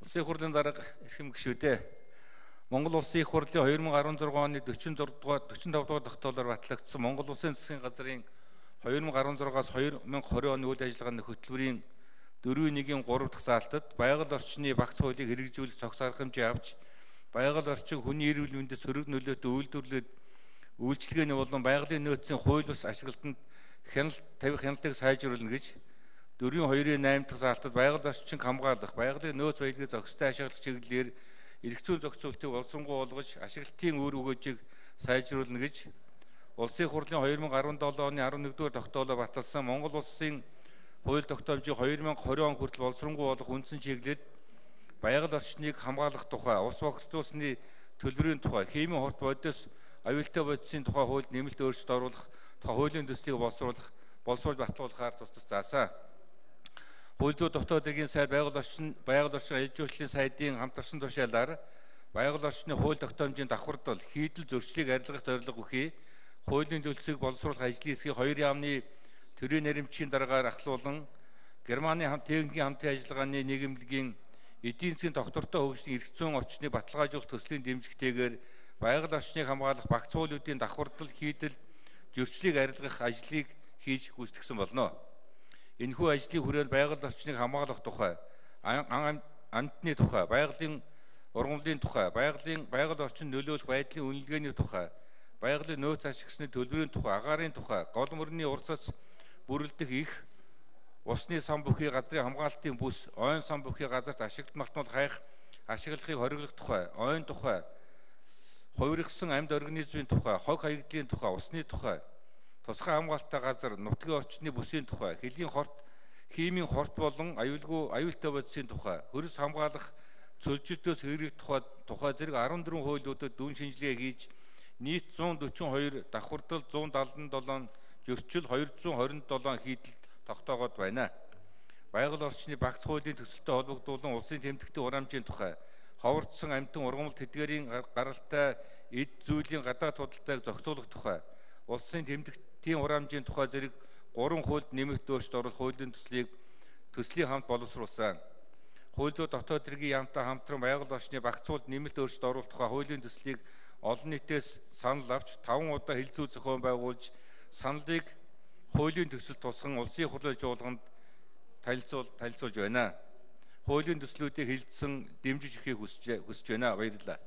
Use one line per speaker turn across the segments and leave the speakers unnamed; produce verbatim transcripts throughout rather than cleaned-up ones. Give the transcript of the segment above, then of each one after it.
Улсын их хурлын дарга эрхэм гишүүдээ Монгол Улсын их хурлын two thousand sixteen оны forty-four дугаар forty-five дугаар тогтоолоор батлагдсан Монгол Улсын засгийн газрын two thousand sixteen-аас two thousand twenty оны үйл ажиллагааны хөтөлбөрийн four one-ийн three дахь заалтад байгаль орчны багц хуулийг хэрэгжүүлэх цогц арга хэмжээ авч байгаль орчин хүний эрүүл мэндэд сөрөг нөлөөтэй үйлдвэрлэлд үйлчлэгээний болон байгалийн нөөцийн хууль бус ашиглалтанд хяналт тавих хяналтыг сайжруулна гэж four two-ийн eight дахь заалтад байгаль орчинг хамгаалах, байгалийн нөөц баялагын зохистой ашиглах чиглэлээр эрх зүйн зохицуултыг боловсронгуй болгож ашиглалтын үр өгөөжийг сайжруулна гэж Улсын их хурлын two thousand seventeen оны eleven дугаар тогтоолоор баталсан Монгол Улсын хууль тогтоомжийг two thousand twenty он хүртэл боловсронгуй болгох үндсэн чиглэлд байгаль орчныг хамгаалах тухай, ус богцлуулсны төлбөрийн тухай, химийн хорт бодис, аюултай бодисын тухай хуульд нэмэлт өөрчлөлт оруулах, тухай хуулийн төслийг боловсруулах, боловсруулж батлуулахаар тус тус заасан. Хууль зүйн дотоод иргэн сайд байгаль орчин байгаль орчин аж үйлчлэлийн сайдын хамтарсан тушаалаар байгаль орчны хууль тогтоомжийн давхардал, хийдэл зөрчлийг арилгах зорилго өгье. Хуулийн төлсийг боловсруулах ажлын хэсгийг хоёр яамны төрийн наримчийн дараагаар ахлуулан Германы хамт техникийн хамтын ажиллагааны нийгэмлэгийн эдийн засгийн доктортой хөгжлийн эрх зүйн орчныг баталгаажуулах төслийн дэмжигтэйгээр байгаль орчныг хамгаалах багц хуулиудын давхардал, хийдэл зөрчлийг арилгах ажлыг хийж гүйцэтгэсэн болно. Энэхүү ажлын хүрээнд байгаль орчныг хамгаалах тухай, амьтны тухай, байгалийн ургамлын тухай, байгалийн байгаль орчин нөлөөлөх байдлын үнэлгээний тухай, байгалийн нөөц ашигласны төлбөрийн тухай, агаарын тухай, гол мөрний урсац бүрэлдэх их, усны сан бүхий газрын хамгаалтын бүс, ойн сан бүхий газарт ашиглалт малтмал хайх, ашиглахыг хориглох тухай, ойн тухай, хувиргсан амьд организмын тухай, хог хаягдлын тухай, усны тухай, тусгай хамгаалалттай газар, нутгийн орчны бүсийн тухай, хөлийн хорт, химийн хорт болон аюулгүй аюултай бодисын тухай, хөрс хамгаалах цөлжилтөөс хэрэг тухай тухай зэрэг fourteen хуулиудад дүн шинжилгээ хийж нийт one forty-two давхардал, one seventy-seven зөрчил, two twenty-seven хийдэл тогтоогод байна. Байгаль орчны багц хуулийн төсөлтөд холбогдуулан улсын тэмдэгтийн хураамжийн тухай, ховордсон амьтан ургамал тэдгээрийн гаралтай эд зүйлийн гадаад худалдааг зохицуулах тухай, улсын тэмдэгтийн хураамжийн тухай зэрэг гурван хуульд нэмэлт өөрчлөлт оруулах хуулийн төслийг төслийн хамт боловсруулсан. Хууль зүйн дотоод иргэн яамтай хамтран байгаль орчны багц хуульд нэмэлт өөрчлөлт оруулах тухай хуулийн төслийг олон нийтээс санал авч таван удаа хэлцүү зохион байгуулж саналыг хуулийн төсөлд тусган улсын их хурлын жуулганд танилцуул танилцуулж байна. Хуулийн төслүүдийг хилцэн дэмжиж өгөхийг хүсэж хүсэж байна. Баярлалаа.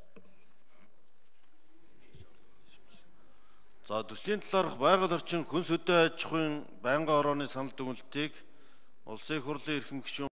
За төслийн талаарх байгаль орчин хүнс хөдөө аж ахуйн байнгын орооны санал дүгнэлтийг Улсын их хурлын эрхэм гишүүн